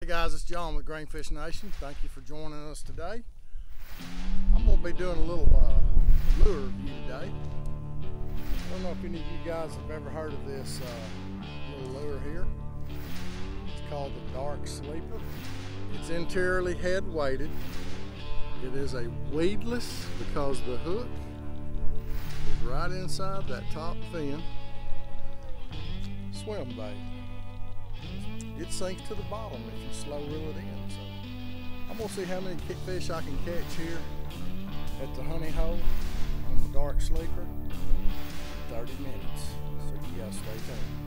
guys, it's John with Greenfish Nation. Thank you for joining us today. I'm going to be doing a little lure review today. I don't know if any of you guys have ever heard of this little lure here. It's called the Dark Sleeper. It's interiorly head weighted. It is a weedless because the hook is right inside that top fin swim bait. It sinks to the bottom if you slow reel it in. So I'm gonna see how many fish I can catch here at the honey hole on the Dark Sleeper in 30 minutes. So you guys stay tuned.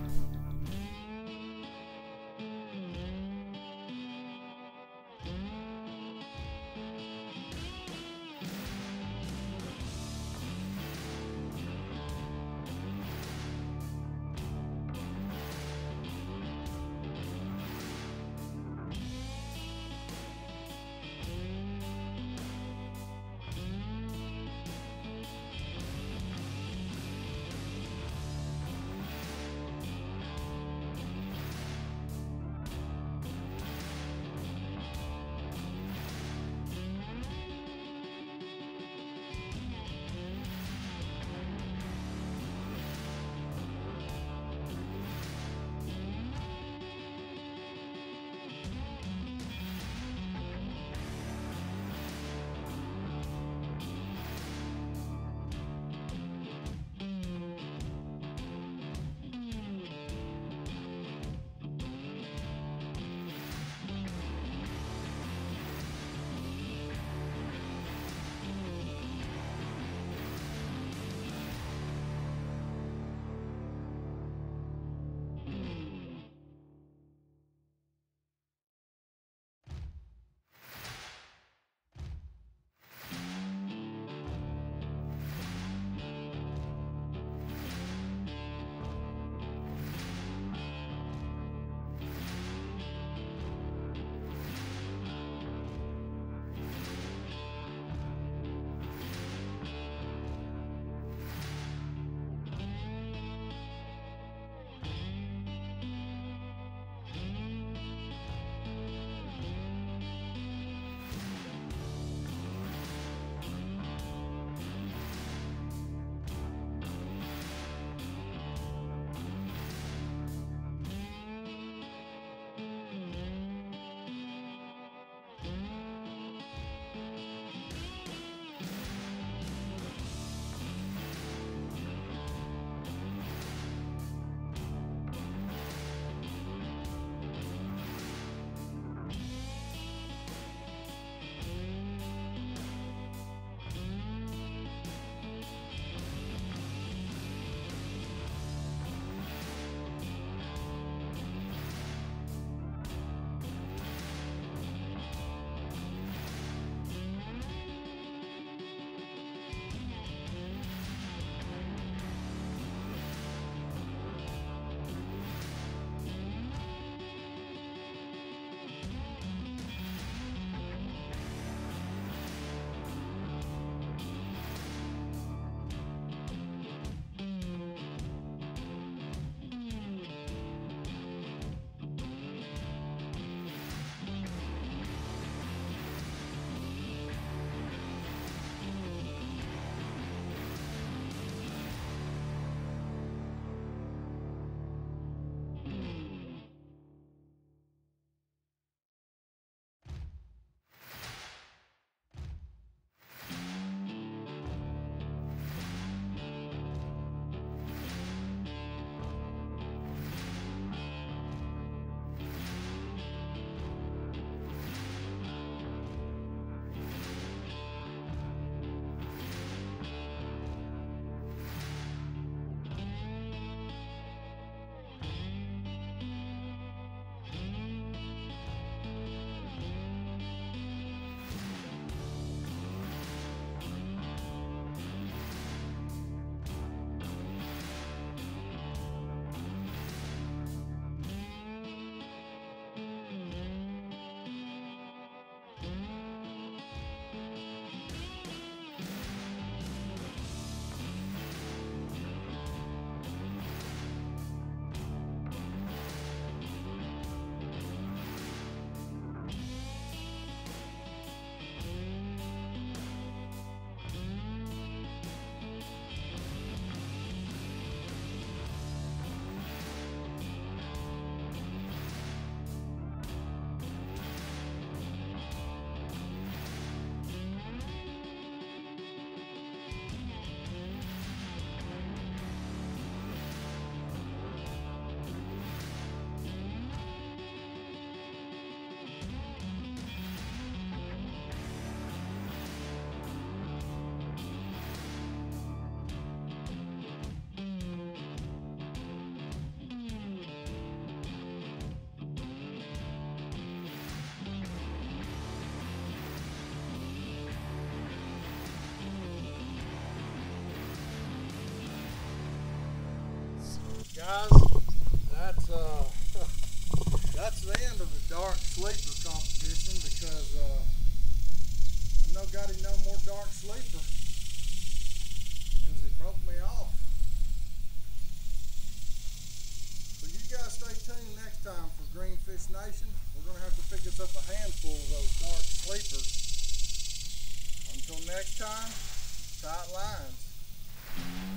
Guys, that's the end of the dark sleeper competition because I no got him no more dark sleeper because he broke me off. So you guys stay tuned next time for Greenfish Nation. We're going to have to pick us up a handful of those dark sleepers. Until next time, tight lines.